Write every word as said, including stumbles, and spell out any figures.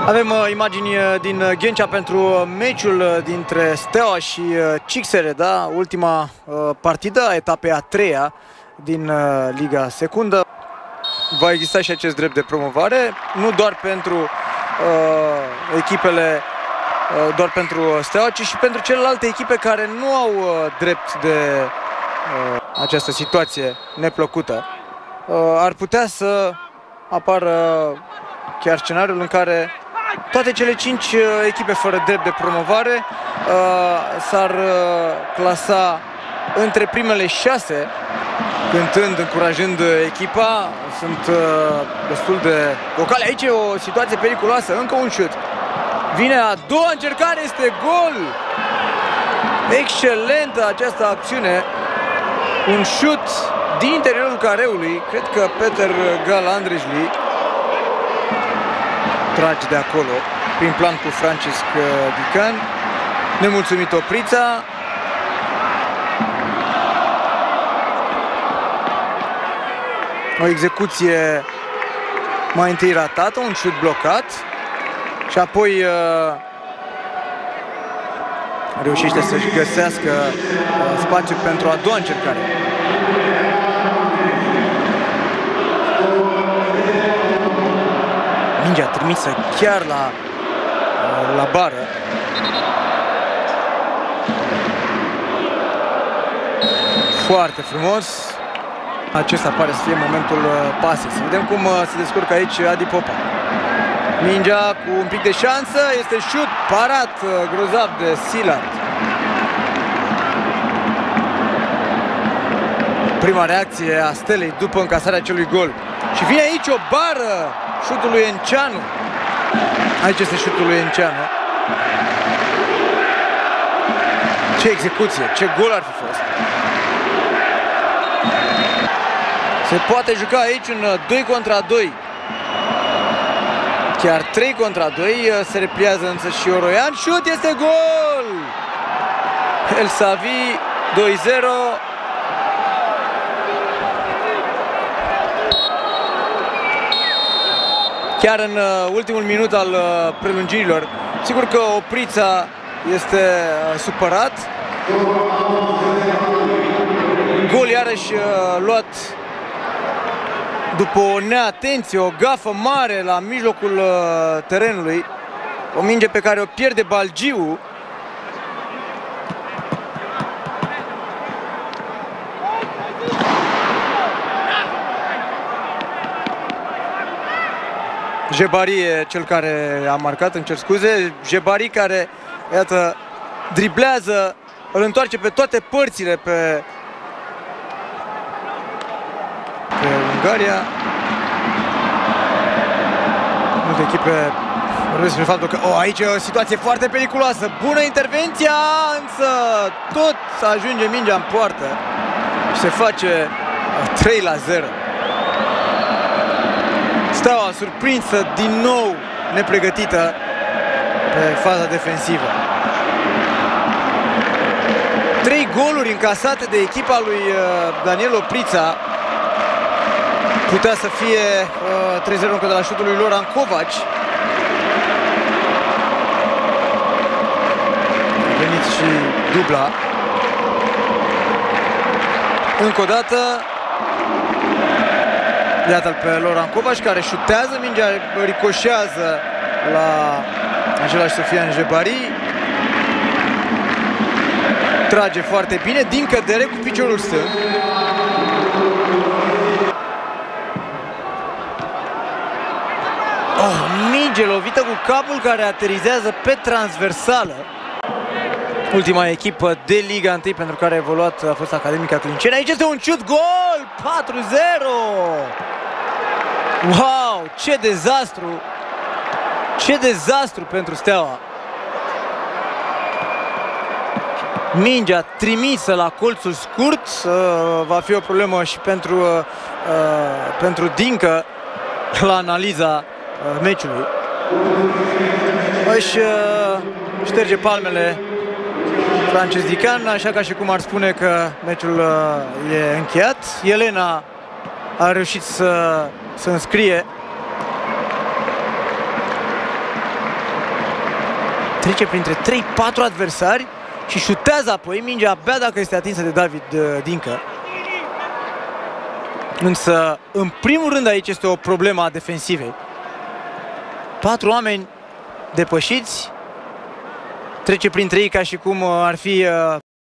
Avem uh, imagini din Ghencea pentru meciul dintre Steaua și uh, Cixere, da? Ultima uh, partidă a etapei a treia din uh, Liga Secundă. Va exista și acest drept de promovare, nu doar pentru uh, echipele, uh, doar pentru Steaua, ci și pentru celelalte echipe care nu au uh, drept de uh, această situație neplăcută. Uh, ar putea să apară chiar scenariul în care toate cele cinci uh, echipe fără drept de promovare uh, s-ar uh, clasa între primele șase, cântând, încurajând echipa. Sunt uh, destul de vocale. Aici e o situație periculoasă, încă un șut. Vine a doua încercare, este gol! Excelentă această acțiune. Un șut din interiorul careului. Cred că Peter Gal Andrejli trage de acolo, prin plan cu Francesc Dican. Nemulțumit Oprița. O execuție mai întâi ratată, un șut blocat și apoi uh, reușește să-și găsească uh, spațiu pentru a doua încercare. Mingea trimisă chiar la, uh, la bară. Foarte frumos. Acesta pare să fie momentul pasei. Să vedem cum se descurcă aici Adi Popa. Mingea cu un pic de șansă. Este șut parat grozav de Silard. Prima reacție a Stelei după încasarea acelui gol. Și vine aici o bară. Șutul lui Enceanu. Aici este șutul lui Enceanu. Ce execuție, ce gol ar fi fost. Se poate juca aici un doi contra doi. Chiar trei contra doi. Se repliază însă și Oroian. Șut, este gol! El Savi, doi zero. Chiar în ultimul minut al prelungirilor. Sigur că Oprița este supărat. Gol iarăși luat după o neatenție, o gafă mare la mijlocul uh, terenului. O minge pe care o pierde Balgiu. Jebari e cel care a marcat, îmi cer scuze. Jebari care, iată, driblează, îl întoarce pe toate părțile pe pe Ungaria. Multe echipe vorbesc despre faptul că oh, aici e o situație foarte periculoasă. Bună intervenția, însă tot ajunge mingea în poartă și se face trei la zero. Steaua surprinsă din nou nepregătită pe faza defensivă. Trei goluri încasate de echipa lui Daniel Oprița. Putea să fie uh, trei zero încă de la șutul lui Loran Covaci. A venit și dubla. Încă o dată. Iată-l pe Loran Covaci care șutează. Mingea ricoșează la același Sofian Jebari. Trage foarte bine din cădere cu piciorul stâng. Oh, minge lovită cu capul care aterizează pe transversală. Ultima echipă de Liga unu pentru care a evoluat a fost Academica Clinceni. Aici este un șut, gol! patru zero! Wow, ce dezastru! Ce dezastru pentru Steaua! Mingea trimisă la colțul scurt. Uh, va fi o problemă și pentru, uh, pentru Dincă la analiza meciului. Își uh, șterge palmele Francesc Dican, așa ca și cum ar spune că meciul uh, e încheiat. Elena a reușit să, să înscrie Trece printre trei patru adversari și șutează apoi mingea abia dacă este atinsă de David Dincă. Însă, în primul rând, aici este o problemă a defensivei. Patru oameni depășiți, trece printre ei ca și cum ar fi uh,